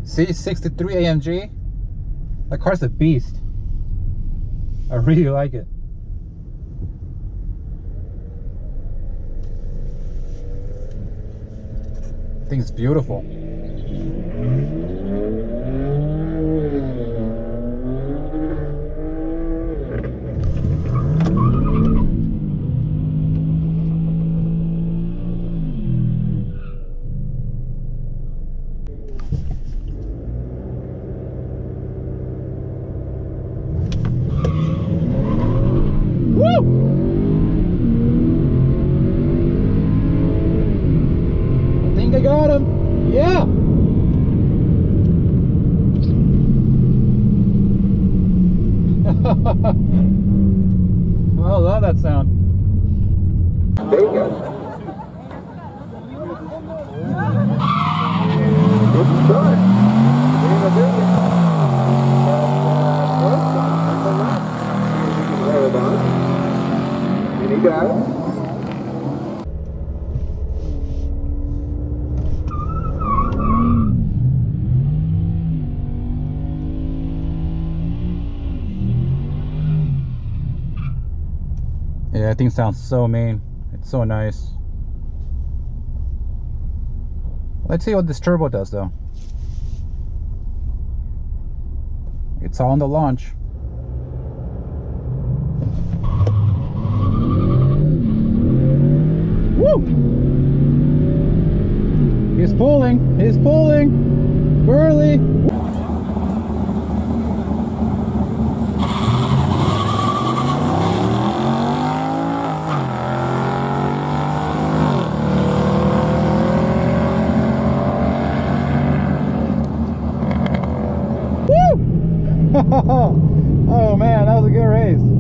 C63 AMG. That car's a beast. I really like it. I think it's beautiful. I got him. Yeah. I love that sound. Vegas. Good start. In the building. And he got it. Yeah, that thing sounds so mean. It's so nice. Let's see what this turbo does though. It's on the launch. Woo! He's pulling. He's pulling. Burley. Oh man, that was a good race.